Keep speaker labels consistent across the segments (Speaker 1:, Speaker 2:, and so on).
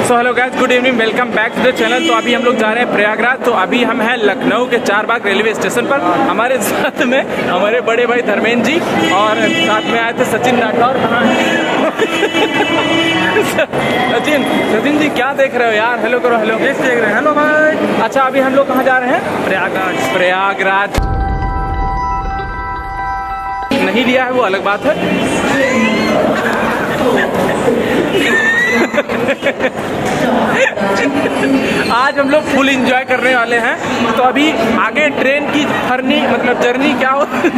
Speaker 1: So hello guys, good evening, welcome back to the channel. तो अभी हम लोग जा रहे हैं प्रयागराज। तो अभी हम हैं लखनऊ के चारबाग रेलवे स्टेशन पर। हमारे साथ में हमारे बड़े भाई धर्मेंद्र जी और साथ में आए थे सचिन राठौर। सचिन जी क्या देख रहे हो यार? हेलो करो। हेलो देख रहे हैं। हेलो भाई। अच्छा, अभी हम लोग कहाँ जा रहे हैं? प्रयागराज नहीं लिया है वो अलग बात है। आज हम लोग फुल एंजॉय करने वाले हैं। तो अभी आगे ट्रेन की जर्नी क्या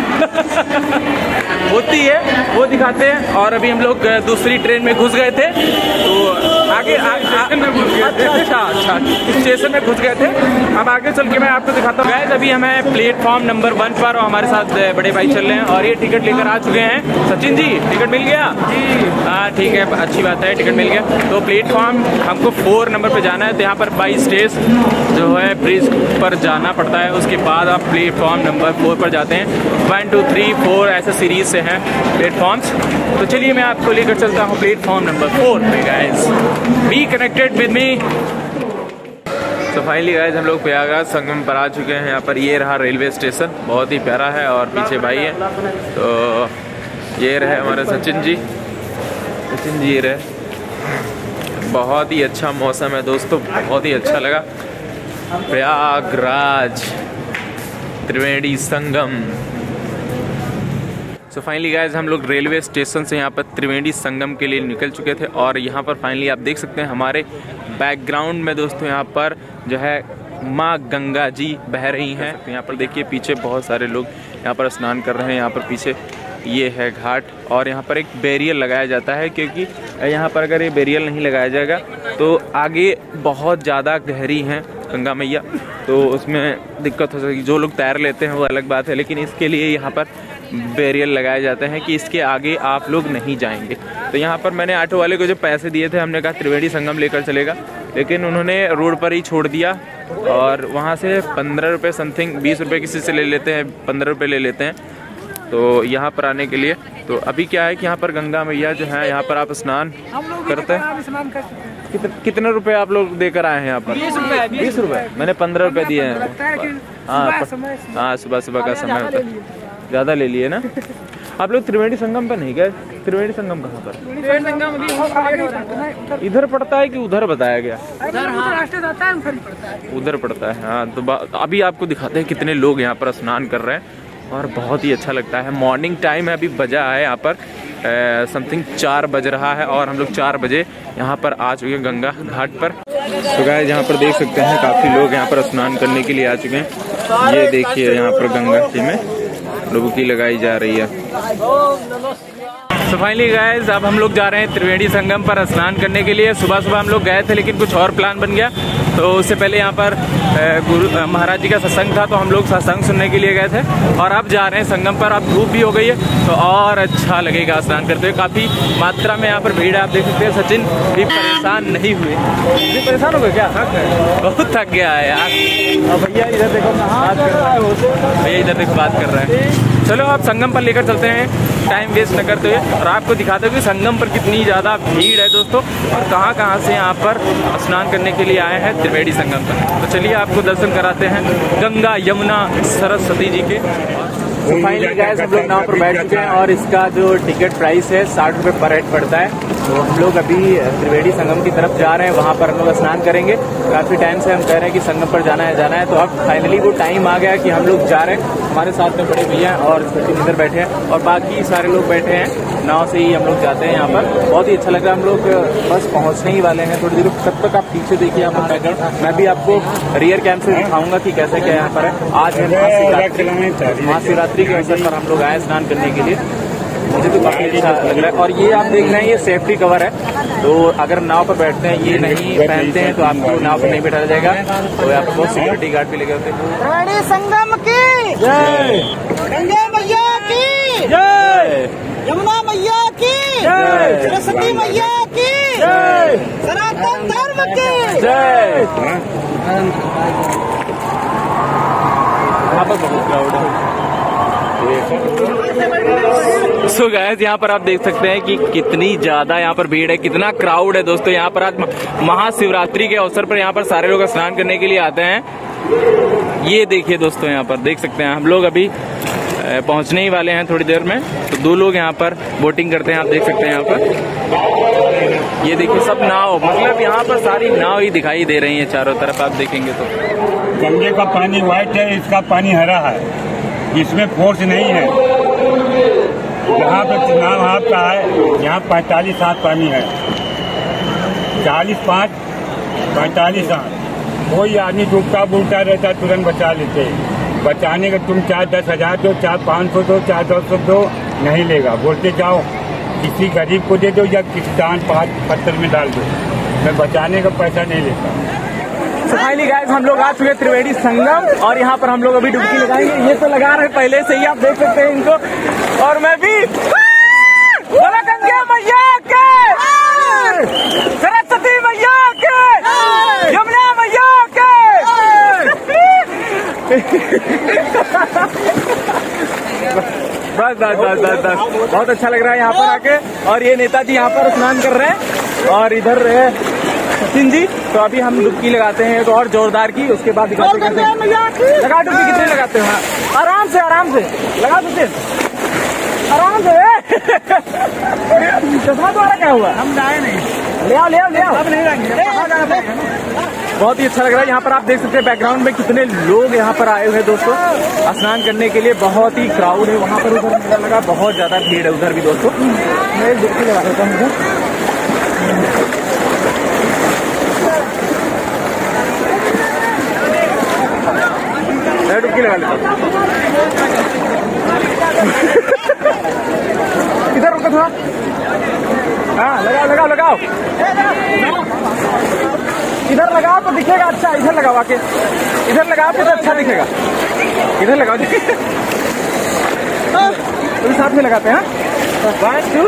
Speaker 1: होती है वो दिखाते हैं। और अभी हम लोग दूसरी ट्रेन में घुस गए थे। तो आगे अच्छा स्टेशन में घुस गए थे। अब आगे चल के मैं आपको दिखाता हूँ। गाइस, अभी हमें प्लेटफॉर्म नंबर 1 पर और हमारे साथ बड़े भाई चल रहे हैं और ये टिकट लेकर आ चुके हैं। सचिन जी, टिकट मिल गया? जी हाँ, ठीक है, अच्छी बात है, टिकट मिल गया। तो प्लेटफॉर्म हमको 4 नंबर पे जाना है। तो यहाँ पर 22 स्टेज जो है ब्रिज पर जाना पड़ता है। उसके बाद आप प्लेटफॉर्म नंबर 4 पर जाते हैं। 1 2 3 4 ऐसे सीरीज से हैं प्लेटफॉर्म्स। तो चलिए मैं आपको लेकर चलता हूँ प्लेटफॉर्म नंबर 4 पे। Guys, be connected with me. तो फाइनली गाइस, हम लोग प्रयागराज संगम पर आ चुके हैं। यहाँ पर ये रहा रेलवे स्टेशन, बहुत ही प्यारा है और पीछे भाई है। तो ये रहे हमारे सचिन जी ये रहे। बहुत ही अच्छा मौसम है दोस्तों, बहुत ही अच्छा लगा। Prayagraj Triveni Sangam. So finally guys, हम लोग रेलवे स्टेशन से यहाँ पर त्रिवेणी संगम के लिए निकल चुके थे। और यहाँ पर फाइनली आप देख सकते हैं हमारे बैकग्राउंड में दोस्तों यहाँ पर जो है माँ गंगा जी बह रही हैं। तो यहाँ पर देखिए पीछे बहुत सारे लोग यहाँ पर स्नान कर रहे हैं। यहाँ पर पीछे ये है घाट और यहाँ पर एक बैरियर लगाया जाता है, क्योंकि यहाँ पर अगर ये बैरियर नहीं लगाया जाएगा तो आगे बहुत ज़्यादा गहरी हैं गंगा मैया, तो उसमें दिक्कत हो सकती है। जो लोग तैर लेते हैं वो अलग बात है, लेकिन इसके लिए यहाँ पर बैरियर लगाए जाते हैं कि इसके आगे आप लोग नहीं जाएंगे। तो यहाँ पर मैंने ऑटो वाले को जो पैसे दिए थे, हमने कहा त्रिवेणी संगम लेकर चलेगा, लेकिन उन्होंने रोड पर ही छोड़ दिया। और वहाँ से 15 रुपये समथिंग, 20 रुपये किसी से ले लेते हैं, 15 रुपये ले लेते हैं तो यहाँ पर आने के लिए। तो अभी क्या है कि यहाँ पर गंगा मैया जो है, यहाँ पर आप स्नान करते हैं। कितने रुपए आप लोग देकर आए हैं यहाँ पर? 20 रुपये। मैंने 15 रुपये दिए हैं। हाँ, सुबह का समय होता है, ज़्यादा ले लिए ना। आप लोग त्रिवेणी संगम पर नहीं गए? त्रिवेणी संगम कहाँ पर? इधर पड़ता है कि उधर बताया गया? उधर पड़ता है। हाँ, तो अभी आपको दिखाते हैं कितने लोग यहाँ पर स्नान कर रहे हैं और बहुत ही अच्छा लगता है। मॉर्निंग टाइम है, अभी बजा है यहाँ पर समथिंग 4 बज रहा है और हम लोग 4 बजे यहाँ पर आ चुके हैं गंगा घाट पर। तो गाइस, यहाँ पर देख सकते हैं काफ़ी लोग यहाँ पर स्नान करने के लिए आ चुके हैं। ये देखिए यहाँ पर गंगा जी में डुबकी लगाई जा रही है। तो फाइनली गाइस, अब हम लोग जा रहे हैं त्रिवेणी संगम पर स्नान करने के लिए। सुबह हम लोग गए थे, लेकिन कुछ और प्लान बन गया। तो उससे पहले यहाँ पर गुरु महाराज जी का सत्संग था, तो हम लोग सत्संग सुनने के लिए गए थे। और अब जा रहे हैं संगम पर। अब धूप भी हो गई है तो और अच्छा लगेगा स्नान करते हुए। काफ़ी मात्रा में यहाँ पर भीड़ है, आप देख सकते हैं। सचिन भी परेशान नहीं हुए। परेशान हो गए क्या? बहुत थक गया है यार। भैया इधर देखो बात कर रहा है, भैया इधर देखो बात कर रहा है। चलो आप संगम पर लेकर चलते हैं, टाइम वेस्ट न करते हुए, और आपको दिखाते हुए कि संगम पर कितनी ज़्यादा भीड़ है दोस्तों, और कहाँ से यहाँ पर स्नान करने के लिए आए हैं त्रिवेणी संगम पर। तो चलिए आपको दर्शन कराते हैं गंगा यमुना सरस्वती जी के। तो फाइनली गाइस, हम लोग नाव पर बैठ चुके हैं और इसका जो टिकट प्राइस है 60 रुपये पर हेड पड़ता है। तो हम लोग अभी त्रिवेणी संगम की तरफ जा रहे हैं, वहाँ पर हम लोग स्नान करेंगे। काफ़ी टाइम से हम कह रहे हैं कि संगम पर जाना है। तो अब फाइनली वो टाइम आ गया कि हम लोग जा रहे हैं। हमारे साथ में बड़े भैया और इधर बैठे हैं और बाकी सारे लोग बैठे हैं। नाव से ही हम लोग जाते हैं यहाँ पर। बहुत ही अच्छा लग रहा है। हम लोग बस पहुँचने ही वाले हैं थोड़ी देर, तब तक आप पीछे देखिए यहाँ पर बैकग्राउंड। मैं भी आपको रियर कैम से दिखाऊंगा कि कैसे क्या यहाँ पर है। आज महाशिवरात्रि के अवसर पर हम लोग आए स्नान करने के लिए। मुझे तो काफी अच्छा लग रहा है। और ये आप देख रहे हैं, ये सेफ्टी कवर है। तो अगर नाव पर बैठते हैं ये नहीं पहनते हैं तो आपको नाव पर नहीं बैठाया जाएगा। तो यहाँ पर बहुत सिक्योरिटी गार्ड भी लगे होते हैं।
Speaker 2: त्रिवेणी संगम की जय, गंगा मैया की जय, यमुना मैया की जय, सरस्वती मैया की जय, सनातन धर्म की जय।
Speaker 1: यहाँ पर बहुत क्राउड है। सो गाइस यहाँ पर आप देख सकते हैं कि कितनी ज्यादा यहाँ पर भीड़ है, कितना क्राउड है दोस्तों। यहाँ पर आज महाशिवरात्रि के अवसर पर यहाँ पर सारे लोग स्नान करने के लिए आते हैं। ये देखिए दोस्तों, यहाँ पर देख सकते हैं हम लोग अभी पहुंचने ही वाले हैं थोड़ी देर में। तो 2 लोग यहाँ पर बोटिंग करते हैं, आप देख सकते हैं यहाँ पर। ये देखिए सब नाव, मतलब यहाँ पर सारी नाव ही दिखाई दे रही है चारों तरफ, आप देखेंगे तो।
Speaker 3: गंगे का पानी व्हाइट है, इसका पानी हरा है, इसमें फोर्स नहीं है। यहाँ पर नाव आपका है, यहाँ 45 हाथ पानी है, 40 5 45 हाथ। कोई आदमी डूबता बुलता रहता तुरंत बचा लेते। बचाने का तुम चाहे 10,000 दो, चाहे 500 दो, चाहे 200 दो, नहीं लेगा। बोलते जाओ किसी गरीब को दे दो या किसी दान पत्थर में डाल दो, मैं बचाने का पैसा नहीं लेता।
Speaker 1: तो फाइनली गाइस हम लोग आ चुके हैं त्रिवेणी संगम, और यहाँ पर हम लोग अभी डुबकी लगाएंगे। ये तो लगा रहे पहले से ही, आप देख सकते हैं इनको। और मैं भी बोला गंगा मैया के, सरस्वती मैया के, यमुना मैया के। बस बस बस बस बस, बहुत अच्छा लग रहा है यहाँ पर आके। और ये नेताजी यहाँ पर स्नान कर रहे हैं, और इधर है सचिन जी। तो अभी हम डुबकी लगाते हैं तो और जोरदार की, उसके बाद दिखाते हैं लगा डुबकी कितने लगाते हैं। आराम से लगा सचिन, आराम से। चश्मा द्वारा क्या हुआ, हम जाए नहीं, ले आओ अब नहीं जाएंगे। बहुत ही अच्छा लग रहा है। यहाँ पर आप देख सकते हैं बैकग्राउंड में कितने लोग यहाँ पर आए हुए हैं दोस्तों स्नान करने के लिए। बहुत ही क्राउड है वहाँ पर, उधर मुझे लगा बहुत ज्यादा भीड़ है उधर भी दोस्तों। मैं एक डुबकी लगा देता हूँ, मैं डुबकी लगा लेता हूँ। इधर रुको थोड़ा, हाँ लगाओ इधर लगाओ तो दिखेगा अच्छा। इधर लगाओ आके, इधर लगाओ तो अच्छा दिखेगा। इधर लगाओ तो साथ में लगाते हैं। 1 2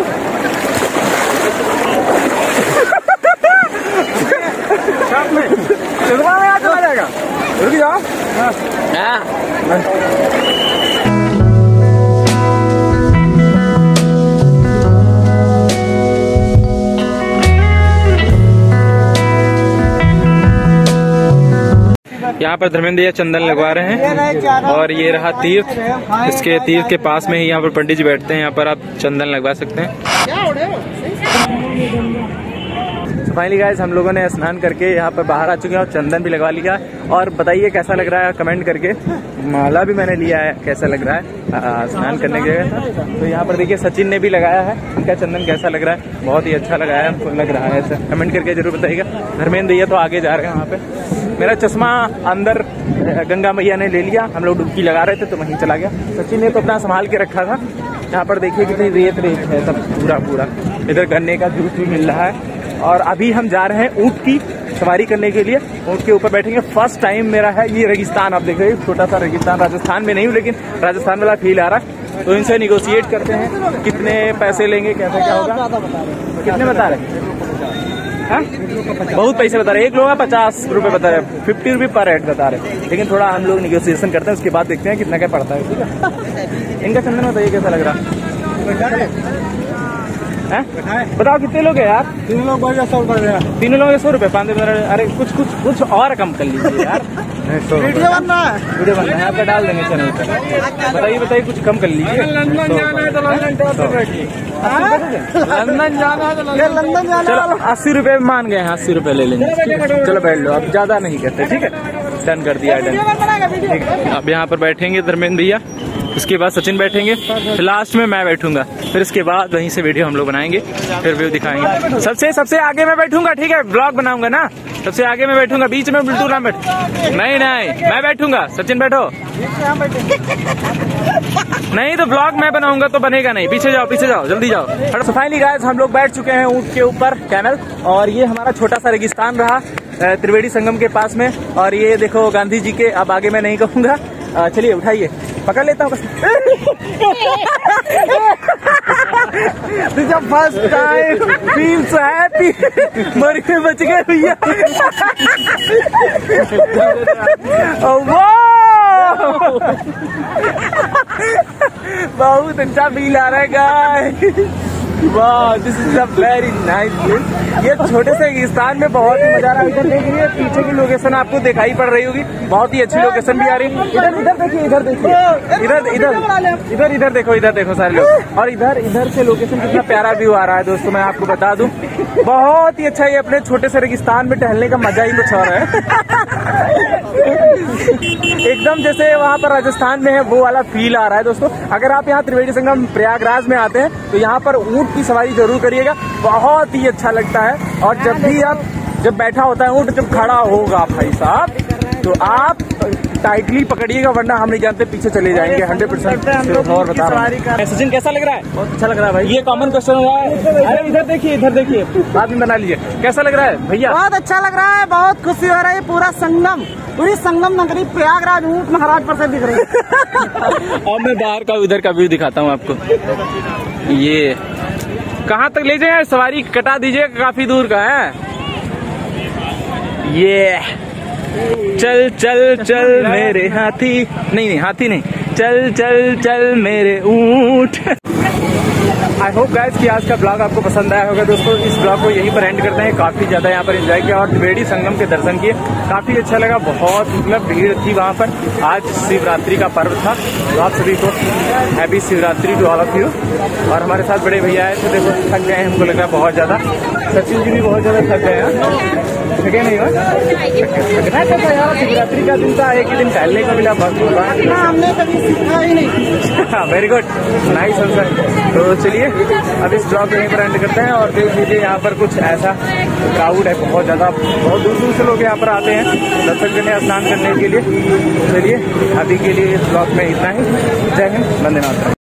Speaker 1: साथ में चलवा में चला जाएगा। रुक जाओ। यहाँ पर धर्मेंद्र भैया चंदन लगवा रहे हैं, और ये रहा तीर्थ। इसके तीर्थ के पास में ही यहाँ पर पंडित जी बैठते हैं, यहाँ पर आप चंदन लगवा सकते हैं। फाइनली गाइस हम लोगों ने स्नान करके यहाँ पर बाहर आ चुके हैं और चंदन भी लगवा लिया। और बताइए कैसा लग रहा है कमेंट करके। माला भी मैंने लिया है, कैसा लग रहा है स्नान करने के लिए। तो यहाँ पर देखिए सचिन ने भी लगाया है, इनका चंदन कैसा लग रहा है। बहुत ही अच्छा लगा है, हमको लग रहा है ऐसा। कमेंट करके जरूर बताइएगा। धर्मेंद्र भैया तो आगे जा रहे हैं वहाँ पे। मेरा चश्मा अंदर गंगा मैया ने ले लिया, हम लोग डुबकी लगा रहे थे तो वहीं चला गया। सचिन ने तो अपना संभाल के रखा था। यहाँ पर देखिए कितनी रेत है सब पूरा। इधर गन्ने का जूस भी मिल रहा है। और अभी हम जा रहे हैं ऊंट की सवारी करने के लिए, ऊंट के ऊपर बैठेंगे। फर्स्ट टाइम मेरा है ये रेगिस्तान, आप देख रहे हैं छोटा सा रेगिस्तान। राजस्थान में नहीं हूँ लेकिन राजस्थान वाला फील आ रहा है। तो इनसे निगोशिएट करते हैं कितने पैसे लेंगे, कैसे क्या होगा। कितने बता रहे? बहुत पैसे बता रहे। एक लोग 50 रुपए बता रहे, 50 रुपये पर हेड बता रहे। लेकिन थोड़ा हम लोग निगोशिएशन करते हैं, उसके बाद देखते हैं कितना क्या पड़ता है। ठीक है, इनका चंदन बताइए कैसा लग रहा है। बताओ कितने लोग हैं यार?
Speaker 3: 3 लोग 100 रुपए।
Speaker 1: 3 लोग 100 रुपए, 5 अरे कुछ और कम कर लीजिए यार।
Speaker 2: वीडियो बन रहा है,
Speaker 1: आपका डाल देंगे चैनल पर। बताइए कुछ कम कर लीजिए।
Speaker 3: लंदन जाना है तो लंदन
Speaker 1: चलो 80 रुपए मान गए हैं, 80 रुपए ले लेंगे। चलो बैठ लो, अब ज्यादा नहीं करते। ठीक है, डन कर दिया, डन। ठीक है, अब यहाँ पर बैठेंगे धर्मेंद्र भैया, उसके बाद सचिन बैठेंगे, फिर लास्ट में मैं बैठूंगा। फिर इसके बाद वहीं से वीडियो हम लोग बनाएंगे, फिर व्यू दिखाएंगे। सबसे आगे मैं बैठूंगा। ठीक है, ब्लॉग बनाऊंगा ना, सबसे आगे मैं बैठूंगा, बीच में बिल्कुल ना बैठ। नहीं मैं बैठूंगा। सचिन बैठो। नहीं तो ब्लॉग मैं बनाऊंगा तो बनेगा नहीं। पीछे जाओ, जल्दी जाओ। तो फाइनली गाइस हम लोग बैठ चुके हैं ऊंट के ऊपर कैमल, और ये हमारा छोटा सा रेगिस्तान रहा त्रिवेणी संगम के पास में। और ये देखो गांधी जी के, अब आगे मैं नहीं कहूंगा। चलिए उठाइए, पकड़ लेता हूँ। First time feel so happy, मर के बच गए भैया। वाह बहुत अच्छा फील आ रहा है गाइस। वाह, this is a very nice place. ये छोटे से रेगिस्तान में बहुत ही मजा आ रहा है। इधर देखिए पीछे की लोकेशन आपको दिखाई पड़ रही होगी, बहुत ही अच्छी लोकेशन भी आ रही है। इधर देखिए, इधर देखिए, इधर देखो सारे लोग। और इधर से लोकेशन कितना प्यारा व्यू आ रहा है दोस्तों, मैं आपको बता दूं। बहुत ही अच्छा, ये अपने छोटे से रेगिस्तान में टहलने का मजा ही कुछ और है। एकदम जैसे वहाँ पर राजस्थान में है वो वाला फील आ रहा है दोस्तों। अगर आप यहाँ त्रिवेणी संगम प्रयागराज में आते हैं तो यहाँ पर ऊँट की सवारी जरूर करिएगा, बहुत ही अच्छा लगता है। और जब बैठा होता है ऊँट, जब खड़ा होगा भाई साहब, तो आप टाइटली पकड़िएगा, वरना हम नहीं जानते पीछे चले जाएंगे 100%। और बता रहा हूँ। सचिन कैसा लग रहा है? बहुत अच्छा लग रहा है भाई। ये कॉमन क्वेश्चन हो रहा है। अरे इधर देखिए बाद में बना लीजिए। कैसा लग रहा है भैया?
Speaker 2: बहुत अच्छा लग रहा है, बहुत खुशी हो रही है। पूरी संगम नगरी प्रयागराज ऊँट महाराज पर से दिख रही है।
Speaker 1: और मैं बाहर का इधर का व्यू दिखाता हूँ आपको। ये कहाँ तक ले जाए? सवारी कटा दीजिए, काफी दूर का है ये। चल चल चल मेरे हाथी, नहीं हाथी नहीं, चल चल चल मेरे ऊँट। आई होप गाइस कि आज का ब्लॉग आपको पसंद आया होगा दोस्तों। इस ब्लॉग को यहीं पर एंड करते हैं। काफी ज्यादा यहाँ पर एंजॉय किया और त्रिवेणी संगम के दर्शन किए, काफी अच्छा लगा। बहुत मतलब भीड़ थी वहाँ पर। आज शिवरात्रि का पर्व था, तो आप सभी को happy Shivratri to all of you. और हमारे साथ बड़े भैया आए थे, देखो थक गए हैं, हमको लग रहा है बहुत ज्यादा। सचिन जी भी बहुत ज्यादा थक गए हैं, थके नहीं हो? शिवरात्रि का दिन था, एक ही दिन टहलने को मिला, बस
Speaker 2: हमने कभी सीखा ही नहीं।
Speaker 1: Very good, nice answer. तो चलिए अब इस ब्लॉग को यहीं पर एंड करते हैं। और देख लीजिए यहाँ पर कुछ ऐसा क्राउड है, बहुत ज्यादा, बहुत दूर दूर से लोग यहाँ पर आते हैं दर्शन करने, स्नान करने के लिए। चलिए अभी के लिए इस ब्लॉग में इतना ही। जय हिंद, वंदे मातरम।